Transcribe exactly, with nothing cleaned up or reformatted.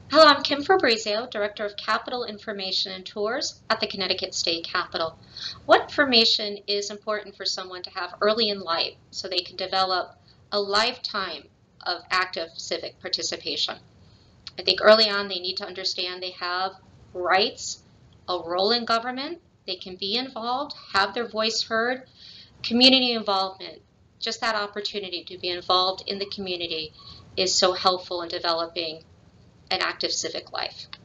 Hello, I'm Kim Fabrizio, Director of Capital Information and Tours at the Connecticut State Capitol. What information is important for someone to have early in life so they can develop a lifetime of active civic participation? I think early on they need to understand they have rights, a role in government, they can be involved, have their voice heard. Community involvement, just that opportunity to be involved in the community is so helpful in developing an active civic life.